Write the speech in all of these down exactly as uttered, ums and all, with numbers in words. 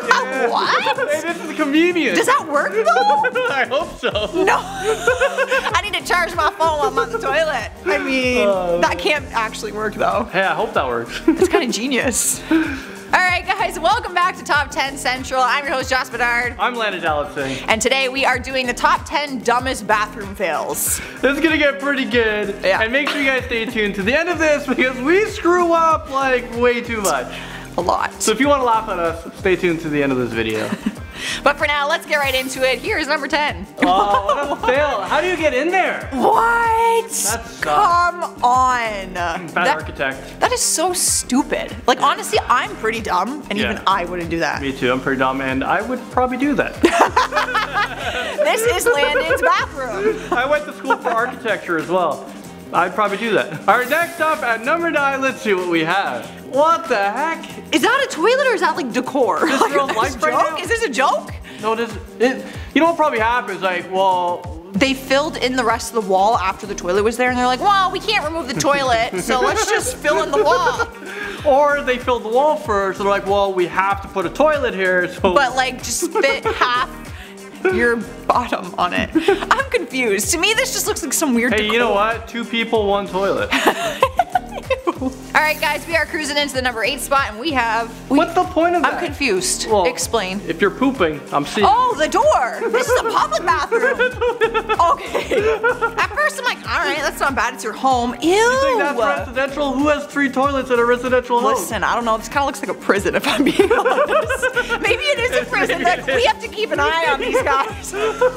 Yeah. What? Hey, this is convenient. Does that work though? I hope so. No. I need to charge my phone while I'm on the toilet. I mean, Oh, that can't actually work though. Hey, I hope that works. It's kind of genius. All right, guys, welcome back to Top ten Central. I'm your host, Josh Bedard. I'm Landon Allison. And today we are doing the top ten dumbest bathroom fails. This is gonna get pretty good. Yeah. And make sure you guys stay tuned to the end of this because we screw up like way too much. A lot. So if you want to laugh at us, stay tuned to the end of this video. But for now, let's get right into it. Here's number ten. Oh, what a fail. How do you get in there? What? That's Come on. Bad That- architect. That is so stupid. Like, honestly, I'm pretty dumb, and Yeah. even I wouldn't do that. Me too, I'm pretty dumb and I would probably do that. This is Landon's bathroom. I went to school for architecture as well. I'd probably do that. All right, next up at number nine, let's see what we have. What the heck? Is that a toilet or is that like decor? This Like, girl's this life right joke? now? Is this a joke? No, this, it, you know what probably happens? Like, well, They filled in the rest of the wall after the toilet was there, and they're like, well, we can't remove the toilet, so let's just fill in the wall. or they filled the wall first, so they're like, well, we have to put a toilet here, so. But like, just fit half your bottom on it. I'm confused. To me, this just looks like some weird Hey, decor. you know what? Two people, one toilet. All right, guys, we are cruising into the number eight spot, and we have. We, What's the point of that? I'm confused. Well, Explain. If you're pooping, I'm seeing. Oh, the door! This is a public bathroom! Okay. At first I'm like, alright, that's not bad, it's your home. Ew! You think that's residential? Who has three toilets at a residential home? Listen, I don't know, this kind of looks like a prison if I'm being honest. Maybe it is a prison, like, we have to keep an eye on these guys.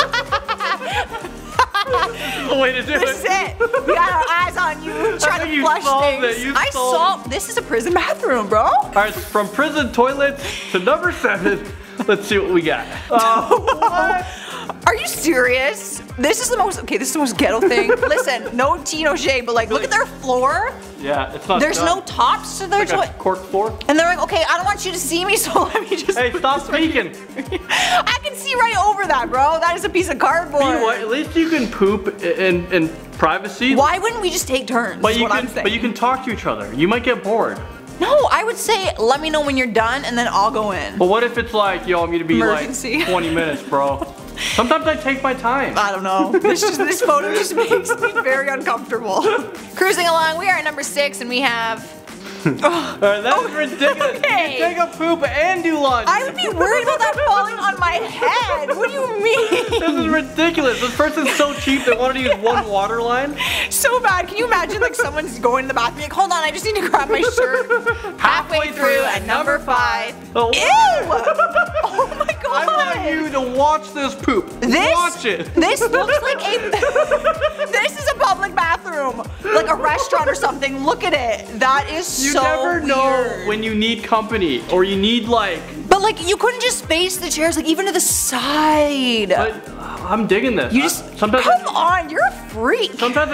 This is the way to do This is it. it! We got our eyes on you, trying think to you flush solved things. it, you I solved solved, this is a prison bathroom, bro. Alright, from prison toilets to number seven. Let's see what we got. Uh, what? Are you serious? This is the most, okay, this is the most ghetto thing. Listen, no tea, no shade, but like, look at their floor. Yeah, it's not There's done. no tops to their Like a toilet. cork floor. And they're like, okay, I don't want you to see me, so let me just. Hey, stop speaking. I can see right over that, bro. That is a piece of cardboard. You know what? At least you can poop in in privacy. Why wouldn't we just take turns? But is you what can, I'm saying. but you can talk to each other. You might get bored. No, I would say, let me know when you're done, and then I'll go in. But what if it's like, yo, I'm gonna be Emergency. like twenty minutes, bro. Sometimes I take my time. I don't know. This just this photo just makes me very uncomfortable. Cruising along, we are at number six, and we have. Alright, that's ridiculous. okay. You can take a poop and do lunch. I would be worried about that falling on my head. What do you mean? This is ridiculous. This person's so cheap they wanted to use one water line. So bad. Can you imagine like someone's going to the bathroom like, hold on, I just need to grab my shirt. Halfway through at number five. Oh. Ew! Oh my god! I want you to watch this poop. This, watch it. This looks like a. This is a public bathroom, like a restaurant or something. Look at it. That is You so never know weird. when you need company or you need like. But like, you couldn't just face the chairs, like even to the side. But uh, I'm digging this. you I- just sometimes. come I, on. You're a freak. sometimes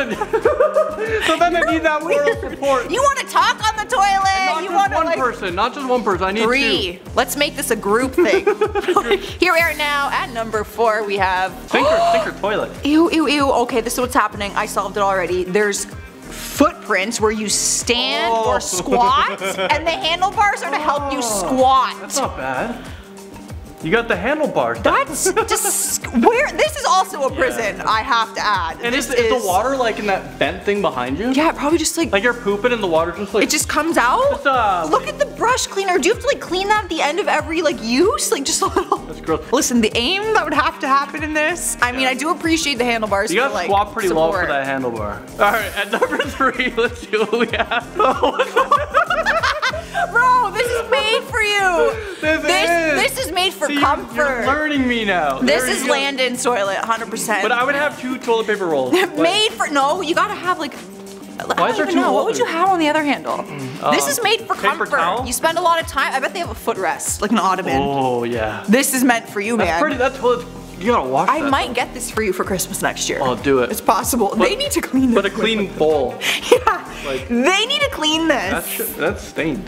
I, sometimes I need that moral support. You want to talk on the toilet? Not you just want to one like. person. Not just one person. I need Three. Let's make this a group thing. Here we are now at number four. We have two. Sink or, sink or toilet. Ew, ew, ew. Okay, this is what's happening. I solved it already. There's footprints where you stand Oh. or squat, and the handlebars are to help you squat. That's not bad. You got the handlebars. That's just where. This is also a prison. Yeah. I have to add. And this is, is the water like in that vent thing behind you? Yeah, probably just like. Like you're pooping and the water just like. It just comes out. Just, uh, Look at the brush cleaner. Do you have to like clean that at the end of every like use? Like just a little. That's gross. Listen, the aim that would have to happen in this. I mean, Yeah. I do appreciate the handlebars. You for, gotta like, squat pretty low for support. that handlebar. All right, at number three, let's see what we have. Bro, this is made for you. This This, is. this is made for See, you're- comfort. You're learning me now. This There is you go. Landon's toilet, one hundred percent. But I would have two toilet paper rolls. Like, Made for, no, you gotta have like, I Why don't is there even two know. What would you holders? have on the other handle? This Um, is made for paper comfort. towel? You spend a lot of time, I bet they have a footrest, like an ottoman. Oh yeah. This is meant for you, That's man. pretty. That toilet. You gotta wash I that. might get this for you for Christmas next year. I'll do it. It's possible. they need to clean But this. a clean bowl. Yeah. Like- they need to clean this. That's sh- that's stained.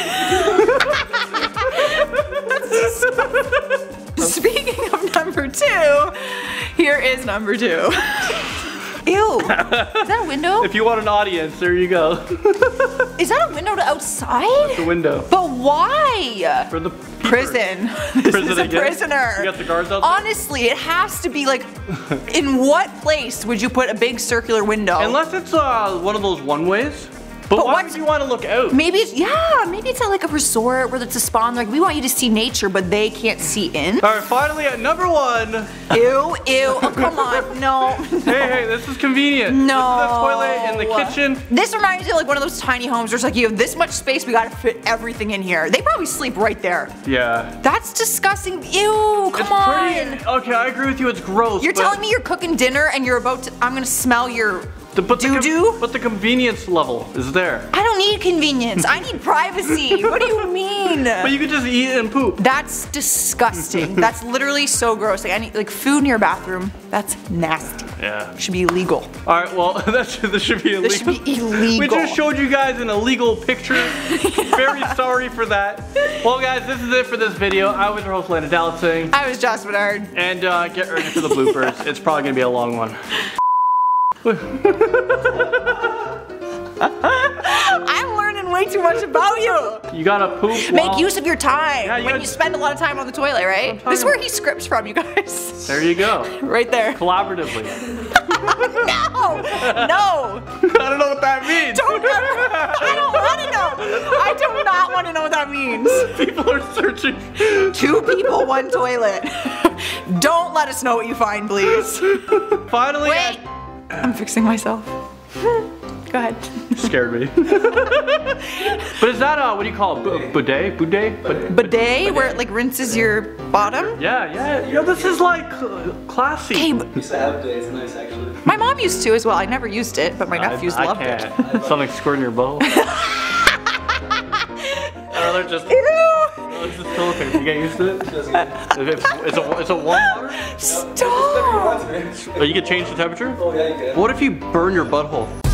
Speaking of number two, here is number two. Ew. Is that a window? If you want an audience, there you go. Is that a window to outside? The window. But why? For the prison. This Prison is a again? prisoner. You got the guards out there? Honestly, it has to be like, in what place would you put a big circular window? Unless it's uh, one of those one-ways. But, But why what's- would you want to look out? Maybe it's, yeah, maybe it's at like a resort where it's a spa and like, we want you to see nature, but they can't see in. All right, finally at number one. Ew, ew, oh, come on, no. Hey, hey, this is convenient. No. This is the toilet in the kitchen. This reminds me of like one of those tiny homes where it's like, you have this much space, we gotta fit everything in here. They probably sleep right there. Yeah. That's disgusting, ew, come It's on. pretty. Okay, I agree with you. It's gross. You're but telling me you're cooking dinner and you're about to, I'm gonna smell your the, but the, doo-doo? con- but the convenience level is there. I don't need convenience, I need privacy. What do you mean? But you could just eat and poop. That's disgusting. That's literally so gross. Like, I need, like food in your bathroom, that's nasty. Yeah. Should be illegal. All right. Well, that should, this should be illegal. This should be illegal. We just showed you guys an illegal picture. Very sorry for that. Well, guys, this is it for this video. I was your host, Landon Dalletsing. I was Josh Bernard. And uh, get ready for the bloopers. It's probably gonna be a long one. I'm learning way too much about you. You gotta poop. Make while- use of your time Yeah, you when gotta- you spend a lot of time on the toilet, right? I'm talking This is where about- he scripts from, you guys. There you go. Right there. Collaboratively. No! No! I don't know what that means. Don't I don't want to know. I do not want to know what that means. People are searching. Two people, one toilet. Don't let us know what you find, please. Finally, Wait. I'm fixing myself. Go ahead. You scared me. But is that uh, what do you call it? B- bidet? Bidet? Bid- Bidet, where it like rinses your bottom. Yeah, yeah. Yo, this is like uh, classy. Okay, but Used to have days, nice actually. my mom used to as well. I never used it, but my nephews I, I loved it. can't. Something squirting your bowl. Or they're just. Ew! Oh, it's just toilet paper. You get used to it? It's, it's a it's a warm water. Stop! Oh, you can change the temperature. Oh yeah, you can. What if you burn your butthole?